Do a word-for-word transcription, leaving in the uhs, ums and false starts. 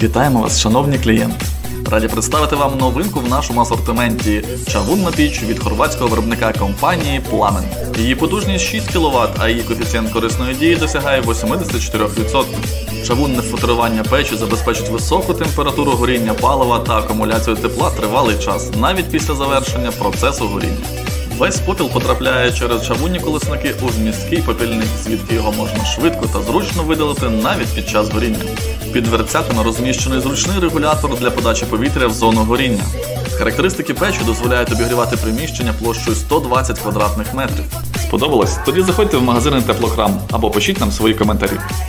Вітаємо вас, шановні клієнти! Раді представити вам новинку в нашому асортименті – чавунна піч від хорватського виробника компанії Plamen. Її потужність шість кіловат, а її коефіцієнт корисної дії досягає вісімдесят чотири відсотки. Чавунне футерування печі забезпечить високу температуру горіння палива та акумуляцію тепла тривалий час, навіть після завершення процесу горіння. Весь попіл потрапляє через чавунні колесники у вмісткий попільник, звідки його можна швидко та зручно видалити навіть під час горіння. Під дверцятами розміщений зручний регулятор для подачі повітря в зону горіння. Характеристики печі дозволяють обігрівати приміщення площею сто двадцять квадратних метрів. Сподобалось? Тоді заходьте в магазини Теплокрам або пишіть нам свої коментарі.